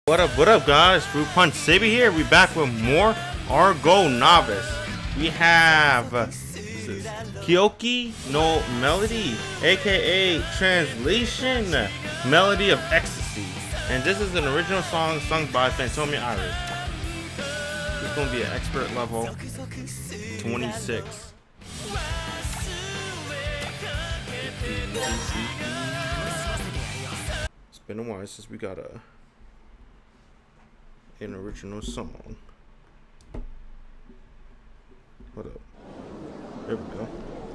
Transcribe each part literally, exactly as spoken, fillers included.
What up, what up guys? Fruit Punch Saber here. We back with more ARGONAVIS. We have uh, this is Kyouki no Melody, aka translation Melody of Ecstasy. And this is an original song sung by Fantome Iris. It's gonna be an expert level twenty-six. It's been a while since we got a an original song. What up? There we go.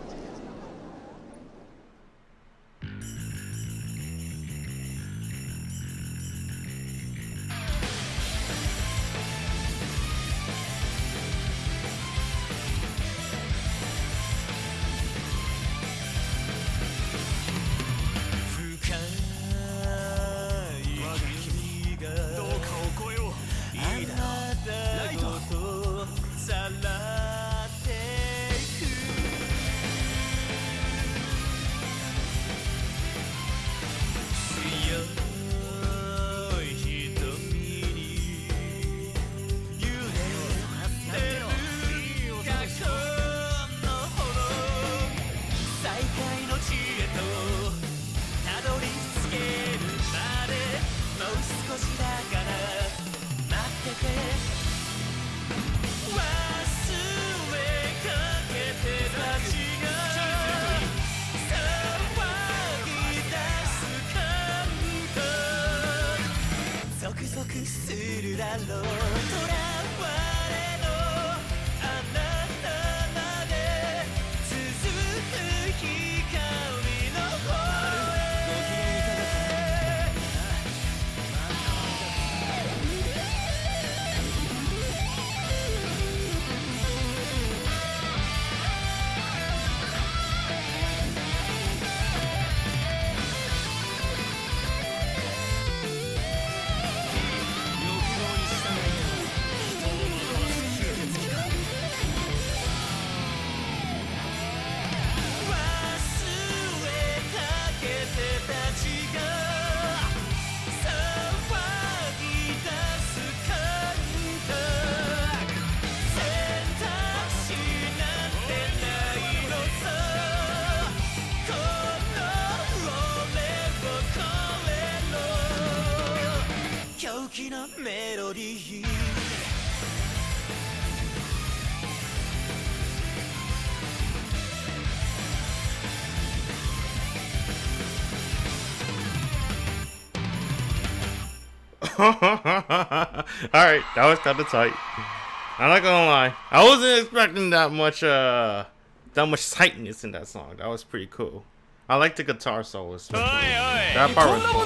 Alright, that was kind of tight. I'm not gonna lie. I wasn't expecting that much uh that much tightness in that song. That was pretty cool. I like the guitar solo. Cool. That part was cool.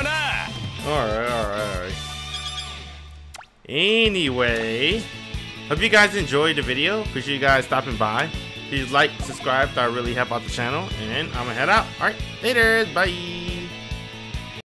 Alright, alright, alright. Anyway, hope you guys enjoyed the video. Appreciate you guys stopping by. Please like, subscribe, that really help out the channel. And I'm gonna head out. Alright, later, bye.